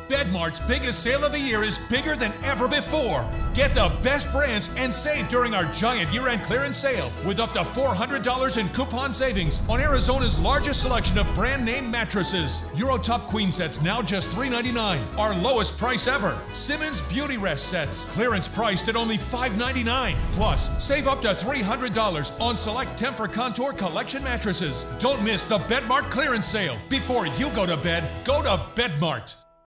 Bedmart's biggest sale of the year is bigger than ever before. Get the best brands and save during our giant year-end clearance sale with up to $400 in coupon savings on Arizona's largest selection of brand name mattresses. Eurotop queen sets now just $399, our lowest price ever. Simmons Beauty Rest sets, clearance priced at only $599. Plus, save up to $300 on select Tempur Contour Collection mattresses. Don't miss the Bedmart clearance sale. Before you go to bed, go to Bedmart.